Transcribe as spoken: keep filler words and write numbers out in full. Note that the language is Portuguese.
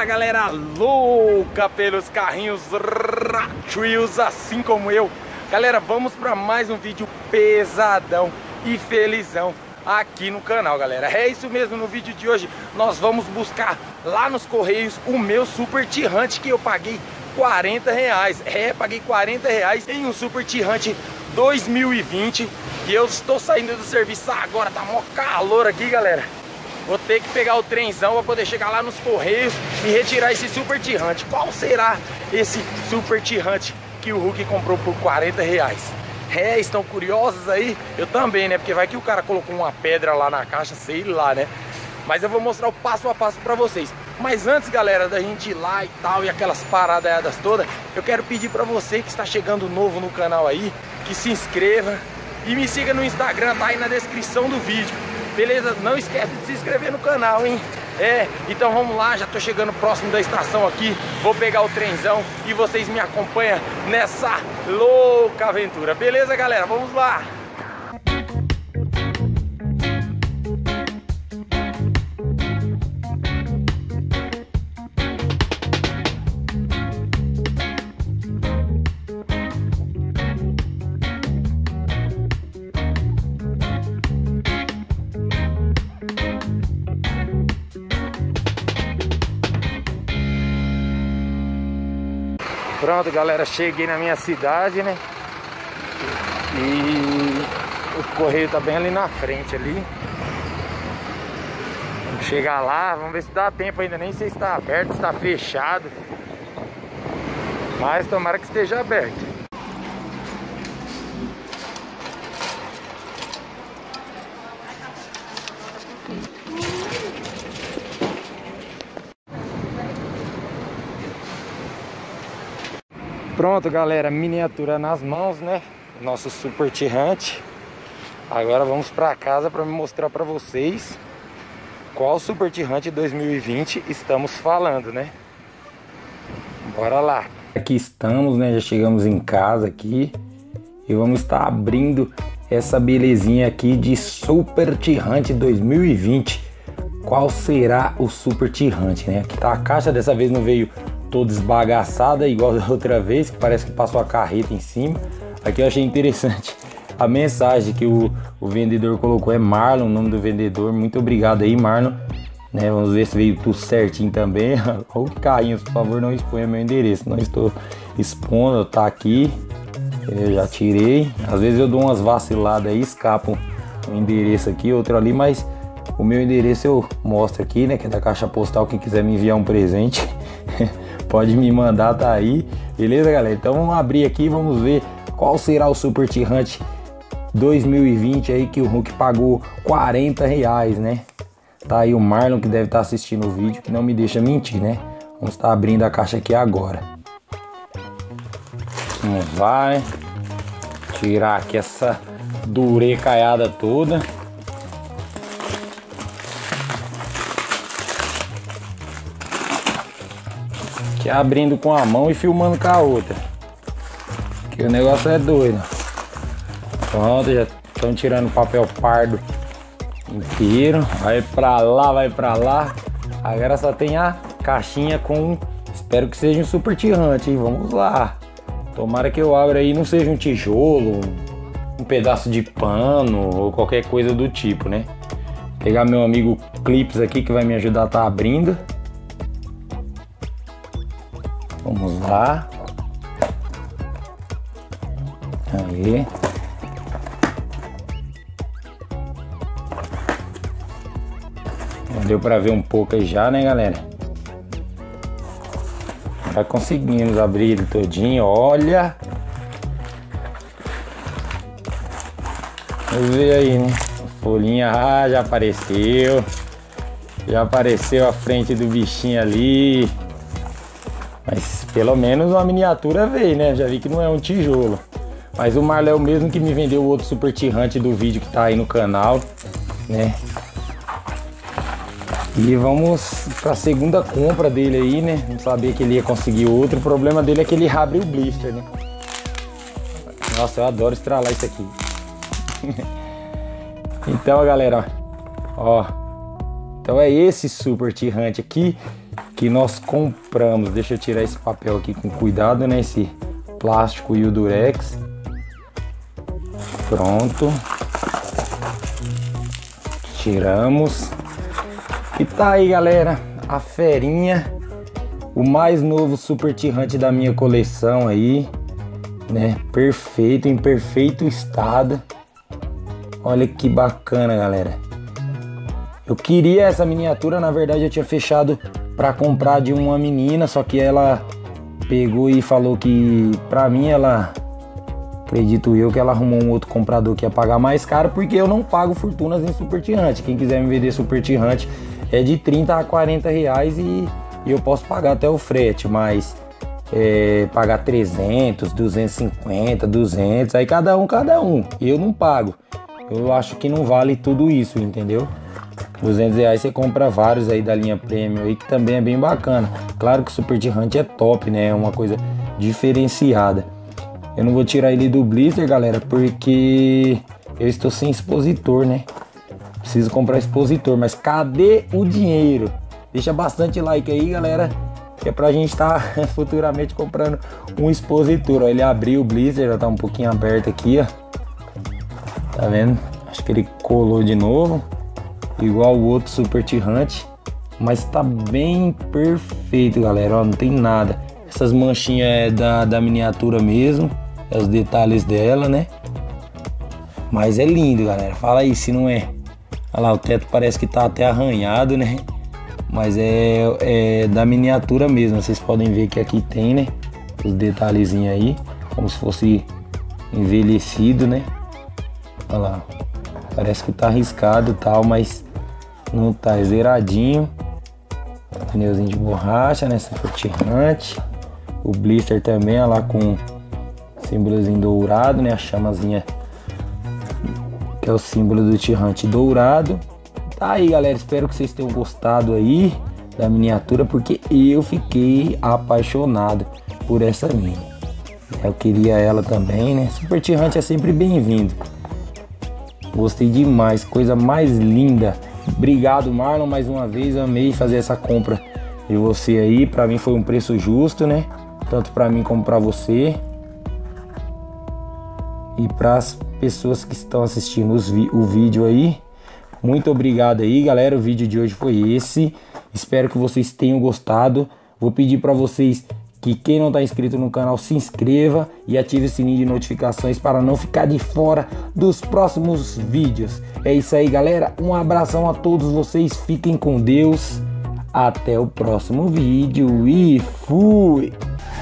Fala galera louca pelos carrinhos Hot Wheels, assim como eu. Galera, vamos para mais um vídeo pesadão e felizão aqui no canal, galera. É isso mesmo, no vídeo de hoje nós vamos buscar lá nos Correios o meu Super Tirante que eu paguei quarenta reais. É, paguei quarenta reais em um Super Tirante dois mil e vinte. E eu estou saindo do serviço agora, tá mó calor aqui, galera. Vou ter que pegar o trenzão para poder chegar lá nos Correios e retirar esse Super Tirante. Qual será esse Super Tirante que o Hulk comprou por quarenta reais? É, estão curiosos aí? Eu também, né? Porque vai que o cara colocou uma pedra lá na caixa, sei lá, né? Mas eu vou mostrar o passo a passo para vocês. Mas antes, galera, da gente ir lá e tal, e aquelas paradadas todas, eu quero pedir para você que está chegando novo no canal aí, que se inscreva e me siga no Instagram, tá aí na descrição do vídeo. Beleza? Não esquece de se inscrever no canal, hein? É, então vamos lá, já tô chegando próximo da estação aqui. Vou pegar o trenzão e vocês me acompanham nessa louca aventura. Beleza, galera? Vamos lá! Pronto, galera, cheguei na minha cidade, né? E o correio tá bem ali na frente ali. Vamos chegar lá, vamos ver se dá tempo ainda. Nem sei se está aberto, se está fechado. Mas tomara que esteja aberto. Pronto, galera, miniatura nas mãos, né? Nosso Super Tirante. Agora vamos para casa para me mostrar para vocês qual Super Tirante dois mil e vinte estamos falando, né? Bora lá. Aqui estamos, né? Já chegamos em casa aqui e vamos estar abrindo essa belezinha aqui de Super Tirante dois mil e vinte. Qual será o Super Tirante, né? Aqui tá a caixa, dessa vez não veio toda esbagaçada igual da outra vez, que parece que passou a carreta em cima. Aqui eu achei interessante a mensagem que o, o vendedor colocou, é Marlon, o nome do vendedor. Muito obrigado aí, Marlon, né? Vamos ver se veio tudo certinho também. Ô carrinho, por favor, não exponha meu endereço, não estou expondo, tá aqui, eu já tirei. Às vezes eu dou umas vaciladas aí, escapam um endereço aqui, outro ali, mas o meu endereço eu mostro aqui, né? Que é da caixa postal. Quem quiser me enviar um presente pode me mandar, tá aí. Beleza, galera? Então vamos abrir aqui, vamos ver qual será o Super Tirante dois mil e vinte aí que o Hulk pagou quarenta reais, né? Tá aí o Marlon que deve estar assistindo o vídeo, que não me deixa mentir, né? Vamos estar abrindo a caixa aqui agora. Vamos lá, né? Tirar aqui essa durecaiada toda. Aqui abrindo com a mão e filmando com a outra, que o negócio é doido. Pronto, já estão tirando o papel pardo inteiro. Vai pra lá, vai pra lá. Agora só tem a caixinha com, espero que seja um Super Tirante, hein? Vamos lá. Tomara que eu abra aí e não seja um tijolo, um pedaço de pano ou qualquer coisa do tipo, né? Pegar meu amigo Clips aqui que vai me ajudar a estar abrindo. Vamos lá. Aí. Deu pra ver um pouco aí já, né, galera? Já conseguimos abrir ele todinho, olha. Vamos ver aí, né? A folhinha, ah, já apareceu. Já apareceu a frente do bichinho ali. Mas pelo menos uma miniatura veio, né? Já vi que não é um tijolo. Mas o Marlon é o mesmo que me vendeu o outro Super Tirante do vídeo que tá aí no canal, né? E vamos pra segunda compra dele aí, né? Não sabia que ele ia conseguir outro. O problema dele é que ele abre o blister, né? Nossa, eu adoro estralar isso aqui. Então, galera, ó. Então é esse Super Tirante aqui que nós compramos. Deixa eu tirar esse papel aqui com cuidado, né? Esse plástico e o durex. Pronto. Tiramos. E tá aí, galera, a ferinha, o mais novo Super Tirante da minha coleção aí, né? Perfeito, em perfeito estado. Olha que bacana, galera. Eu queria essa miniatura, na verdade eu tinha fechado para comprar de uma menina, só que ela pegou e falou que pra mim ela, acredito eu, que ela arrumou um outro comprador que ia pagar mais caro, porque eu não pago fortunas em Super Tirante. Quem quiser me vender Super Tirante é de trinta a quarenta reais e, e eu posso pagar até o frete, mas é, pagar trezentos, duzentos e cinquenta, duzentos, aí cada um, cada um. Eu não pago. Eu acho que não vale tudo isso, entendeu? duzentos reais você compra vários aí da linha Premium aí, que também é bem bacana. Claro que o Super Tirante é top, né? É uma coisa diferenciada. Eu não vou tirar ele do blister, galera, porque eu estou sem expositor, né? Preciso comprar expositor, mas cadê o dinheiro? Deixa bastante like aí, galera, que é pra gente estar tá futuramente comprando um expositor. Ó, ele abriu o blister, já tá um pouquinho aberto aqui, ó. Tá vendo? Acho que ele colou de novo, igual o outro Super Tirante, mas tá bem perfeito, galera. Ó, não tem nada. Essas manchinhas é da, da miniatura mesmo, é os detalhes dela, né? Mas é lindo, galera. Fala aí se não é. Olha lá, o teto parece que tá até arranhado, né? Mas é, é da miniatura mesmo. Vocês podem ver que aqui tem, né? Os detalhezinhos aí, como se fosse envelhecido, né? Olha lá. Parece que tá arriscado e tal, mas não tá, é zeradinho. Pneuzinho de borracha, né? Super Tirante. O blister também, olha lá, com símbolozinho dourado, né? A chamazinha, que é o símbolo do Tirante dourado. Tá aí, galera, espero que vocês tenham gostado aí da miniatura, porque eu fiquei apaixonado por essa mini. Eu queria ela também, né? Super Tirante é sempre bem-vindo. Gostei demais, coisa mais linda. Obrigado, Marlon, mais uma vez. Amei fazer essa compra de você aí. Pra mim foi um preço justo, né? Tanto pra mim como pra você. E para as pessoas que estão assistindo os vi o vídeo aí, muito obrigado aí, galera. O vídeo de hoje foi esse. Espero que vocês tenham gostado. Vou pedir para vocês que quem não está inscrito no canal se inscreva e ative o sininho de notificações para não ficar de fora dos próximos vídeos. É isso aí, galera. Um abração a todos vocês. Fiquem com Deus. Até o próximo vídeo e fui!